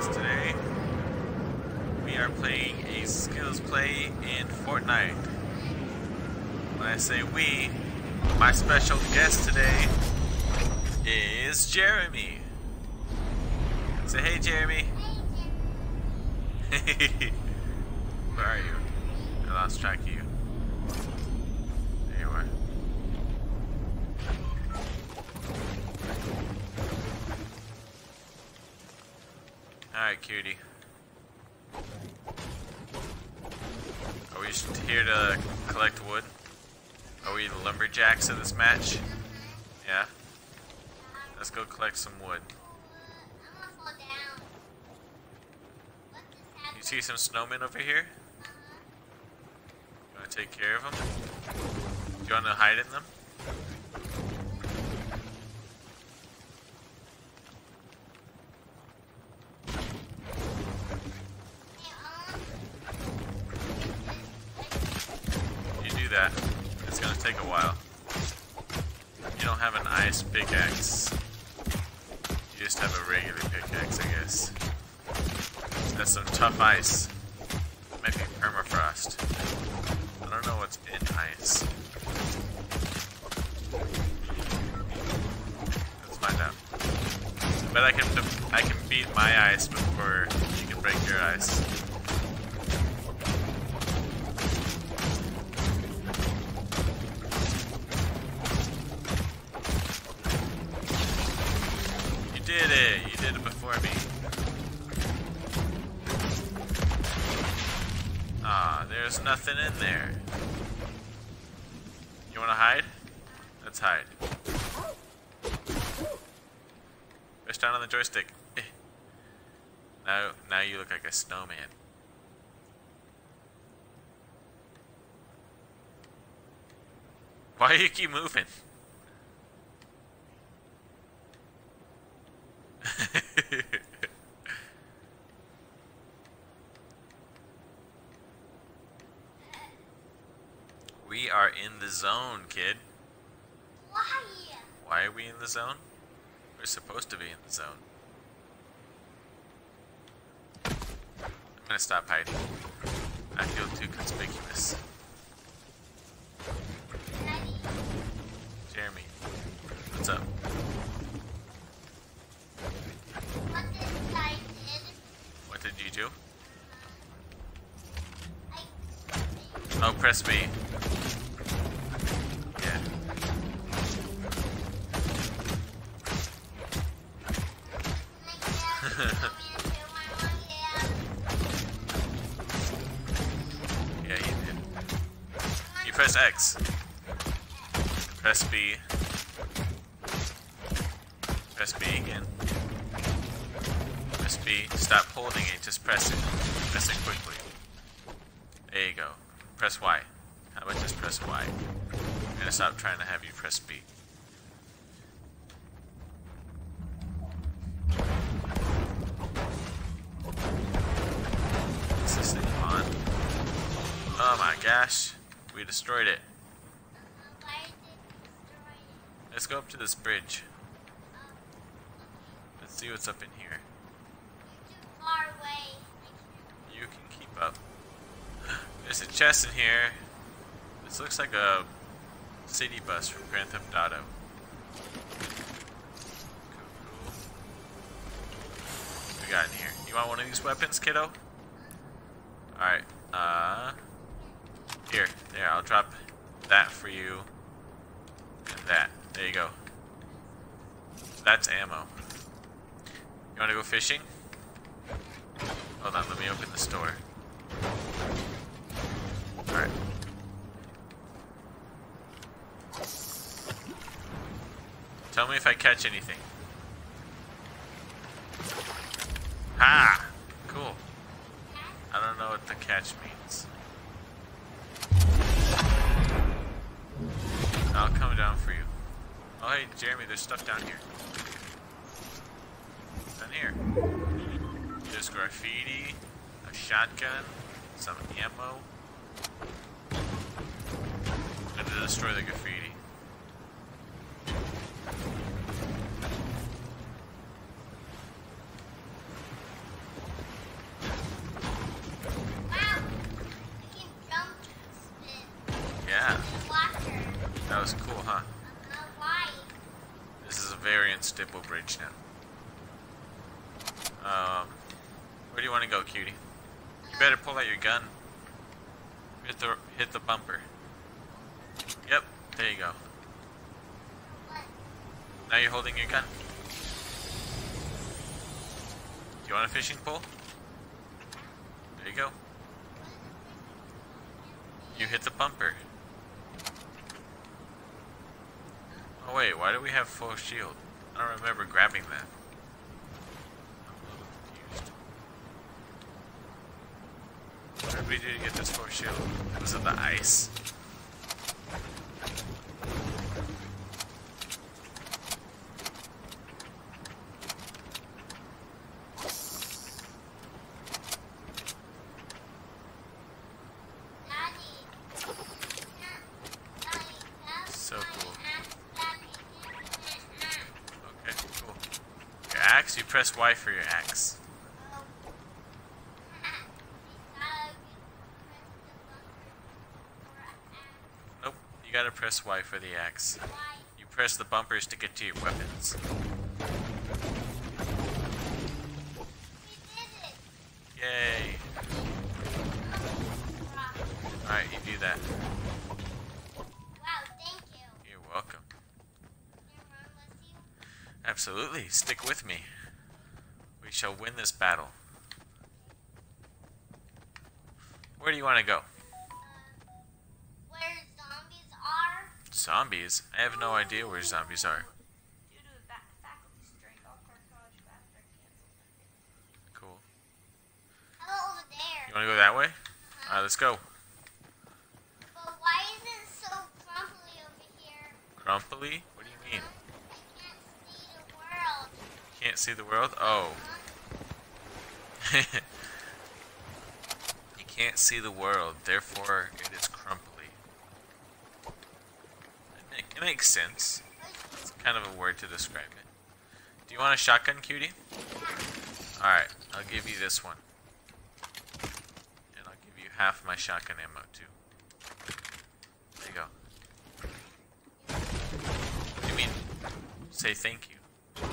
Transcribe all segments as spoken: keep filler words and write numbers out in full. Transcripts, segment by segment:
guys. Today we are playing a skills play in Fortnite. When I say we, my special guest today is Jeremy. Say hey, Jeremy. Where are you? I lost track of you. There you are. Alright, cutie. Are we just here to collect wood? Are we the lumberjacks of this match? Yeah? Let's go collect some wood. You see some snowmen over here? You want to take care of them? Do you want to hide in them? That. It's gonna take a while. You don't have an ice pickaxe. You just have a regular pickaxe, I guess. That's some tough ice. Might be permafrost. I don't know what's in ice. Let's find out. But I can I can beat my ice before you can break your ice. You did it! You did it before me. Ah, there's nothing in there. You wanna hide? Let's hide. Push down on the joystick. Eh. Now, now you look like a snowman. Why do you keep moving? We are in the zone, kid. Why? Why are we in the zone? We're supposed to be in the zone. I'm gonna stop hiding. I feel too conspicuous. Jeremy, what's up? What did I did? What did you do? I Oh, press B. Yeah. Yeah, you did. You press X. Press B. Press B again. Press B. Stop holding it, just press it. Press it quickly. There you go. Press Y. How about just press Y? I'm gonna stop trying to have you press B. Is this thing on? Oh my gosh. We destroyed it. Why did you destroy it? Let's go up to this bridge. Let's see what's up in here. You're too far away. You can keep up. There's a chest in here. This looks like a city bus from Grand Theft Auto. Cool, cool. What we got in here? You want one of these weapons, kiddo? Alright, uh... Here, there, I'll drop that for you. And that. There you go. That's ammo. You wanna go fishing? Hold on, let me open the store. Alright. Tell me if I catch anything. Ha! Cool. I don't know what the catch means. I'll come down for you. Oh hey, Jeremy, there's stuff down here. Down here. There's graffiti, a shotgun, some ammo. I'm gonna destroy the graffiti. very unstable bridge now. Um, where do you want to go, cutie? You better pull out your gun. Hit the hit the bumper. Yep, there you go. Now you're holding your gun. Do you want a fishing pole? There you go. You hit the bumper. Oh wait, why do we have full shield? I don't remember grabbing that. I'm a little confused. What did we do to get this full shield? Was it the ice? So cool. Okay, cool. Your axe? You press Y for your axe. Nope, you gotta press Y for the axe. You press the bumpers to get to your weapons. Yay! Alright, you do that. You're welcome. Absolutely. Stick with me. We shall win this battle. Where do you want to go? Uh, where zombies are? Zombies? I have no idea where zombies are. Due to a fa- faculty strike, all car college classes are canceled. Cool. How over there? You want to go that way? Uh-huh. Alright, let's go. But why is it so crumbly over here? Crumply? What do you mean? I can't see the world. Can't see the world? Oh. You can't see the world, therefore it is crumply. It, make, it makes sense. It's kind of a word to describe it. Do you want a shotgun, cutie? Alright, I'll give you this one. And I'll give you half my shotgun ammo, too. There you go. What do you mean? Say thank you.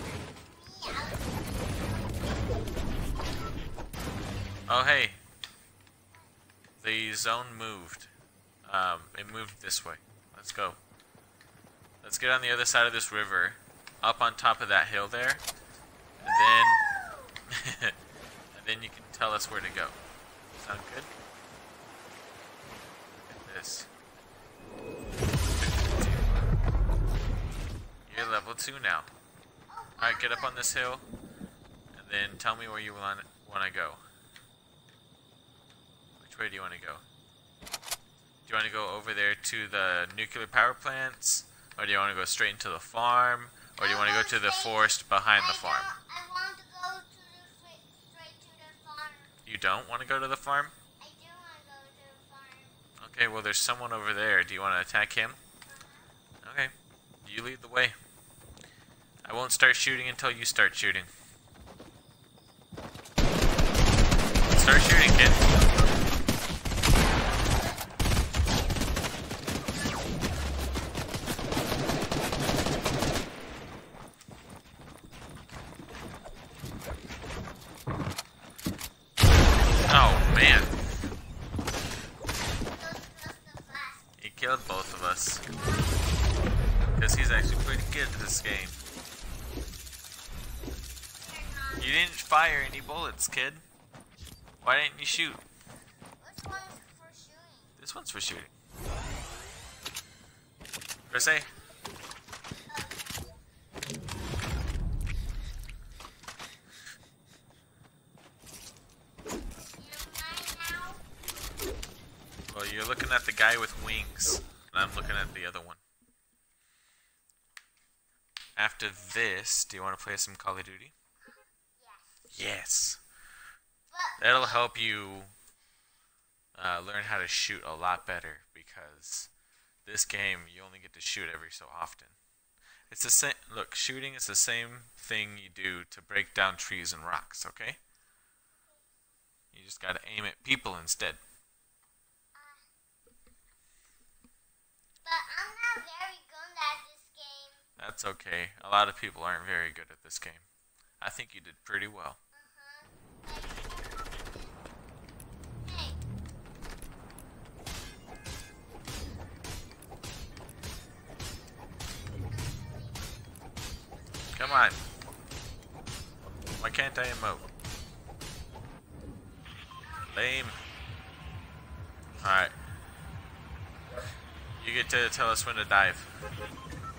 Oh, hey. The zone moved. Um, it moved this way. Let's go. Let's get on the other side of this river, up on top of that hill there, and then, and then you can tell us where to go. Sound good? Look at this. You're level two now. Alright, get up on this hill, and then tell me where you want want to go. Which way do you want to go? Do you want to go over there to the nuclear power plants? Or do you want to go straight into the farm? Or do you want to go to the forest behind the farm? I want to go to the straight, straight to the farm. You don't want to go to the farm? I do want to go to the farm. Okay, well there's someone over there. Do you want to attack him? Okay, you lead the way. I won't start shooting until you start shooting. Start shooting, kid. Oh, man. He killed both of us. Because he's actually pretty good at this game. You didn't fire any bullets, kid. Why didn't you shoot? Which one's for shooting? This one's for shooting. Press A. Well, you're looking at the guy with wings, and I'm looking at the other one. After this, do you want to play some Call of Duty? Yes. Yes. But That'll help you uh, learn how to shoot a lot better, because this game you only get to shoot every so often. It's the same. Look, shooting is the same thing you do to break down trees and rocks. Okay. You just gotta aim at people instead. but I'm not very good at this game. That's okay. A lot of people aren't very good at this game. I think you did pretty well. Hey, Come on. Why can't I emote? Lame. Alright. You get to tell us when to dive. I'm gonna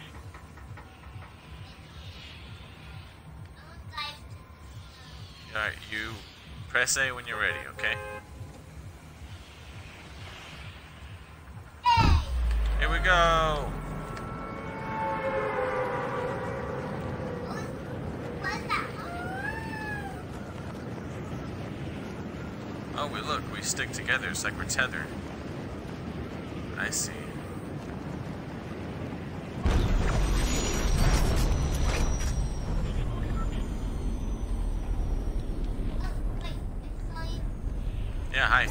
dive to the Alright, you press A when you're ready, okay? snow. Hey! Here we go! What's that? Oh, we look, we stick together. It's like we're tethered. I see. Oh, wait, I saw you. Yeah, hi.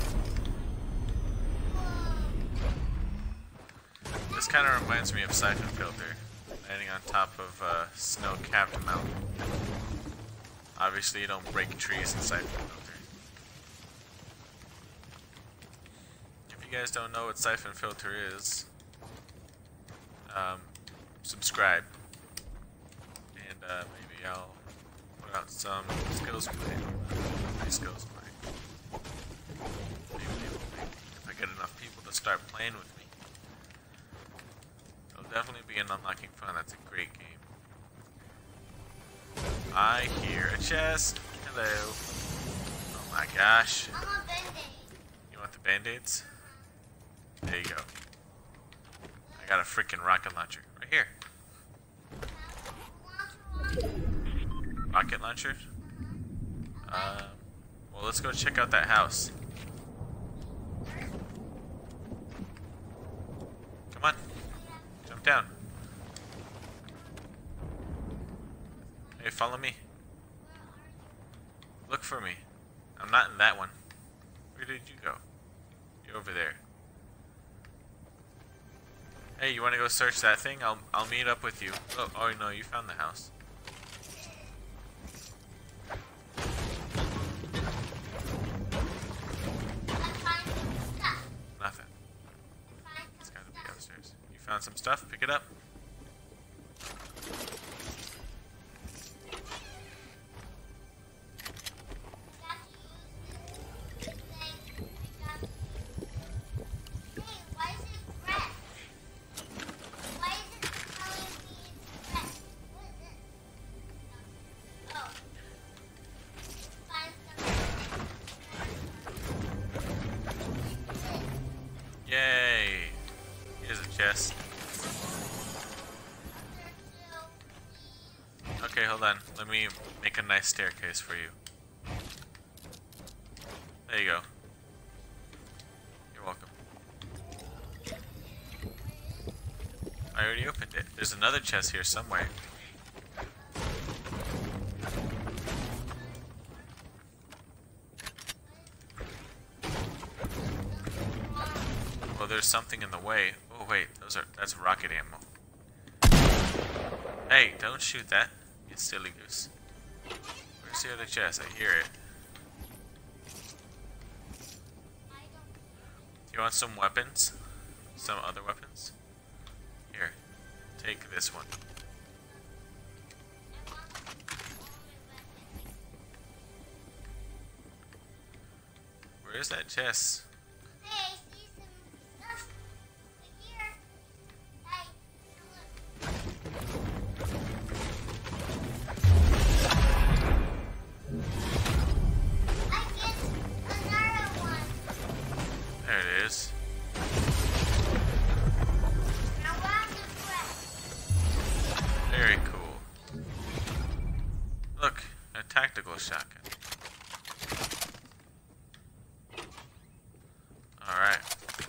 Whoa. This kind of reminds me of Siphon Filter, landing on top of a snow-capped mountain. Obviously, you don't break trees in Siphon Filter. If you guys don't know what Siphon Filter is, um, subscribe, and uh, maybe I'll put out some skills play, free skills play. Maybe, maybe if I get enough people to start playing with me. It'll definitely be an unlocking fun. That's a great game. I hear a chest. Hello. Oh my gosh. I'm a band-aid. You want the band-aids? There you go. I got a freaking rocket launcher. Right here. Rocket launcher? Um, well, let's go check out that house. Come on. Jump down. Hey, follow me. Look for me. I'm not in that one. Where did you go? You're over there. Hey, you want to go search that thing? I'll I'll meet up with you. Oh, oh no, you found the house. I find some stuff. Nothing. I find It's some gotta be stuff. upstairs. You found some stuff? Pick it up. Got to use this thing. Got to- Hey, why is it red? Why is it telling me it's red? What is this? Oh. Find some. Yay! Here's a chest. Okay, hold on. Let me make a nice staircase for you. There you go. You're welcome. I already opened it. There's another chest here somewhere. Well, there's something in the way. Oh wait, those are that's rocket ammo. Hey, don't shoot that, you silly goose. Where's the other chest? I hear it. Do you want some weapons? Some other weapons? Here, take this one. Where is that chest? Hey, I see some stuff right here. Hey, look. I get another one. There it is. Now round the breath. Very cool. Look, a tactical shotgun. Alright.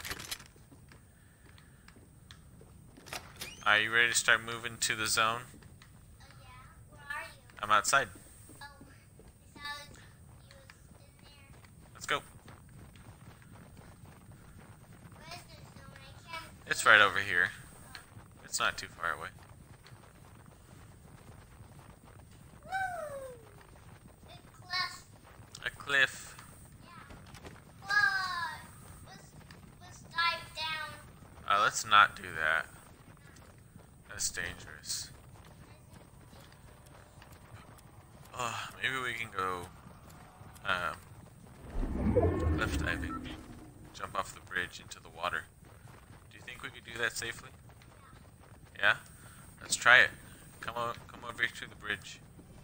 Are you ready to start moving to the zone? Oh yeah, where are you? I'm outside. Oh, I saw you was in there. Let's go. Where's the zone? I can't. It's right over here. It's not too far away. let's not do that. That's dangerous. Oh, maybe we can go um, cliff diving. Jump off the bridge into the water. Do you think we could do that safely? Yeah? Let's try it. Come on, come over here to the bridge.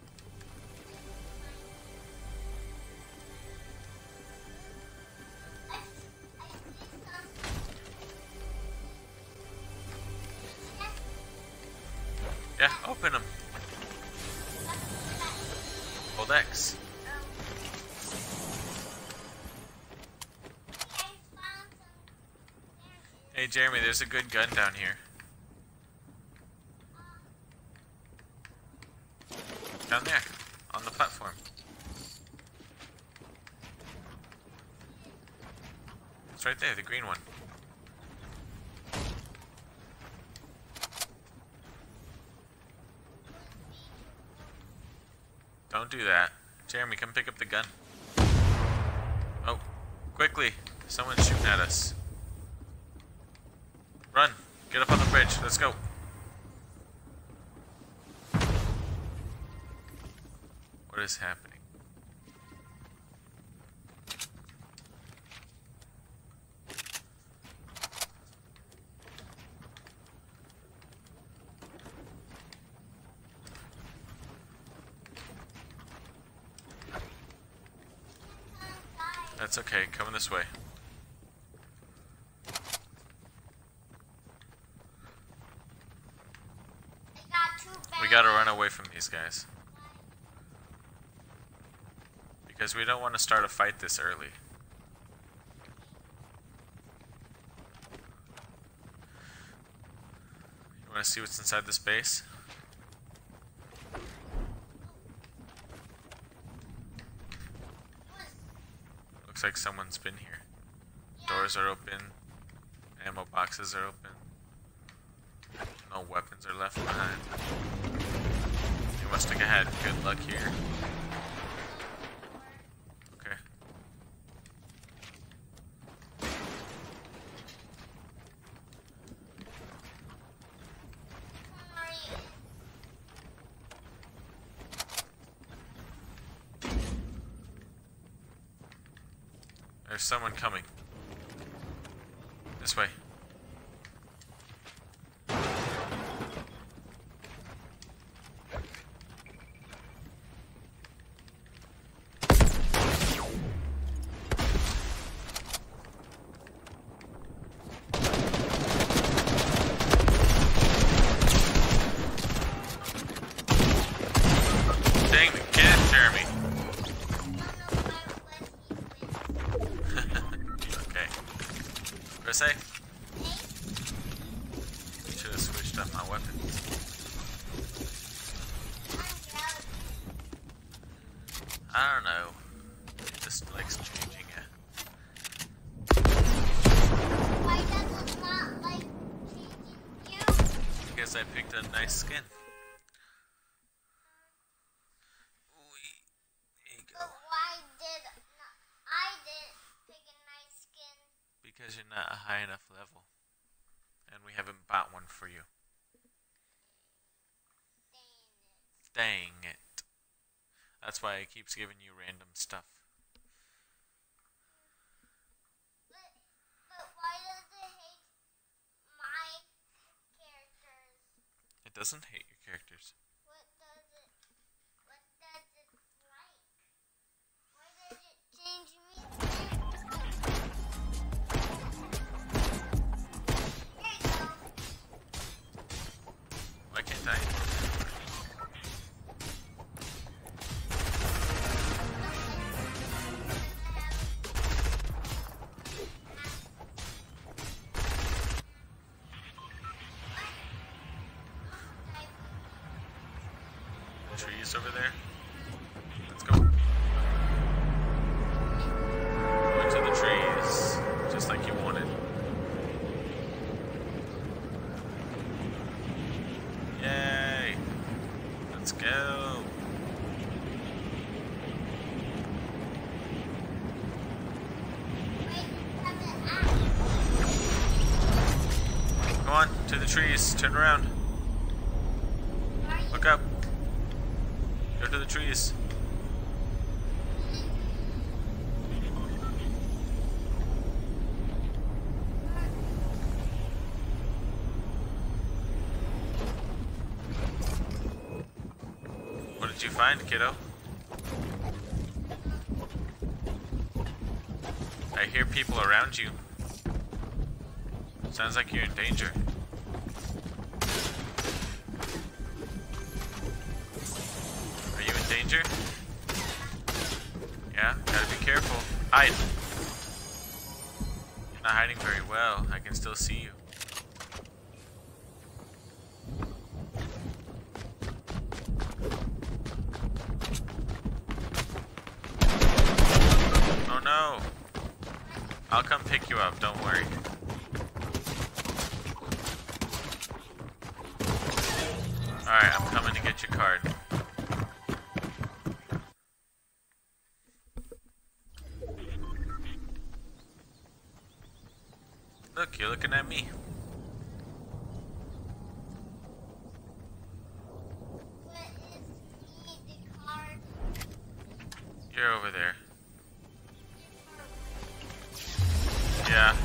I, I see something. Yes. Yeah, open them. Hold X. Hey Jeremy, there's a good gun down here. Down there, on the platform. It's right there, the green one. Don't do that. Jeremy, come pick up the gun. Oh, quickly. Someone's shooting at us. Run. Get up on the bridge. Let's go. What is happening? That's okay. Coming this way. We gotta run away from these guys. Because we don't want to start a fight this early. You want to see what's inside this base? Looks like someone's been here. Doors are open. Ammo boxes are open. No weapons are left behind. You must have had good luck here. Okay. There's someone coming. This way. Dang, get it, Jeremy. Okay. Press A. Should have switched up my weapons. I don't know. It just likes changing it. Why does it not like changing you? Because I picked a nice skin. There you go. But why did not, I didn't pick a nice skin? Because you're not a high enough level. And we haven't bought one for you. Dang it. That's why it keeps giving you random stuff. But, but why does it hate my characters? It doesn't hate your characters. What does it, what does it like? Why does it change me? There you go. Why can't I? Trees over there. Let's go. Go into the trees, just like you wanted. Yay! Let's go. Wait, does it act? to the trees. Turn around. Look up. Go to the trees. What did you find, kiddo? I hear people around you. Sounds like you're in danger. Are you in danger? Yeah, gotta be careful. Hide. You're not hiding very well. I can still see you. Oh no! I'll come pick you up, don't worry. Alright, I'm coming to get your card. Look, you're looking at me. But it's me, the card. You're over there. Yeah.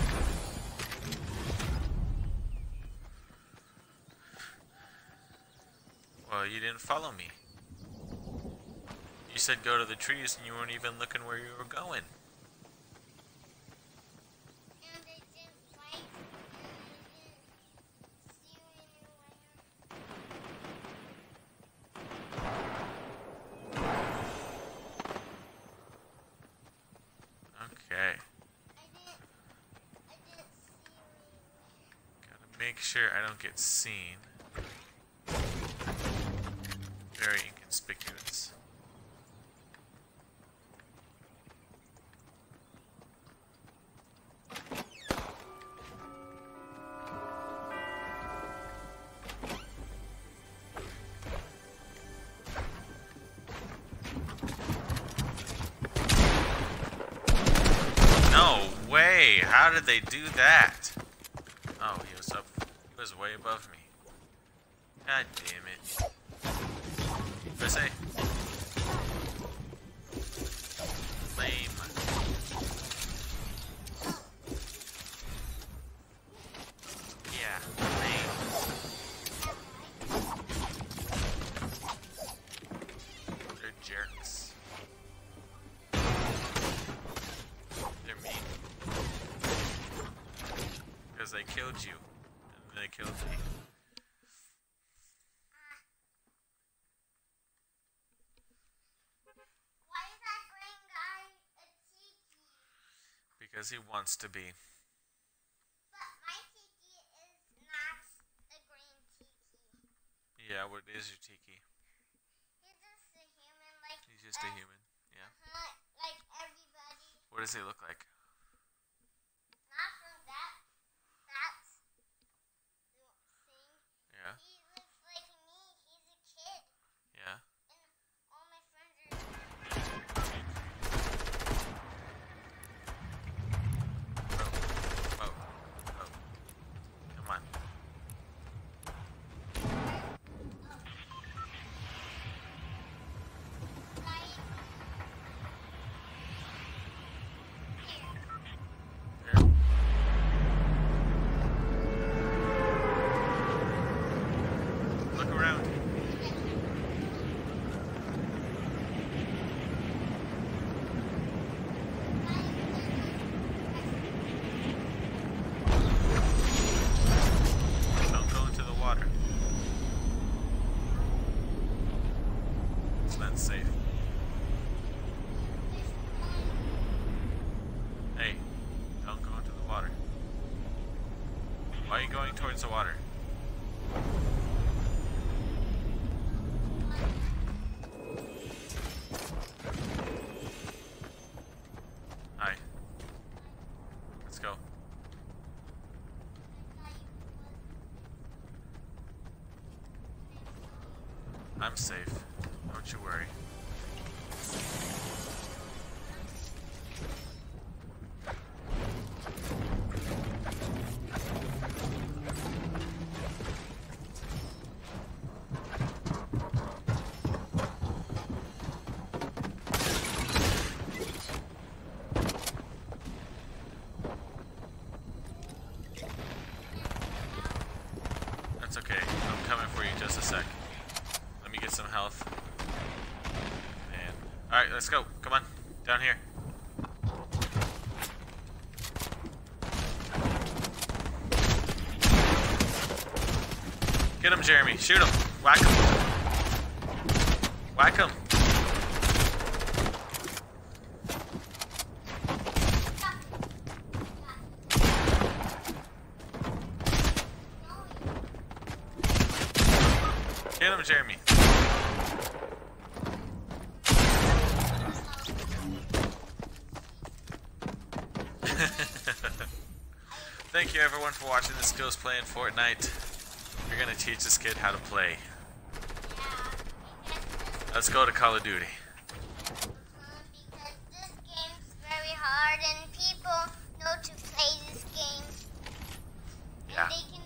Well, you didn't follow me. You said go to the trees and you weren't even looking where you were going. And I didn't like it, and I didn't see you anywhere. Okay. I didn't, I didn't see you anywhere. Gotta make sure I don't get seen. Very inconspicuous. No way! How did they do that? Oh, he was up. He was way above me. God damn it. What did I say? Lame. Yeah, lame. They're jerks. They're mean. Because they killed you. And they killed me. Why is that green guy a tiki? Because he wants to be. But my tiki is not a green tiki. Yeah, what is your tiki? He's just a human, like He's just a ev- human. Yeah. uh-huh, like everybody. What does he look like? Not from that that thing. Yeah. He looks like me. He's a kid, Yeah. and all my friends are. Oh. Oh. Oh. Come on. Right here. There. Look around. Don't go into the water. It's not safe. Hey, don't go into the water. Why are you going towards the water? Hi. Let's go. I'm safe. Don't you worry. Alright, let's go. Come on. Down here. Get him, Jeremy. Shoot him. Whack him. Whack him. Get him, Jeremy. Thank you everyone for watching this Skills playing Fortnite. We're gonna teach this kid how to play. Let's go to Call of Duty. Because this game's very hard and people know to play this game. Yeah. And they can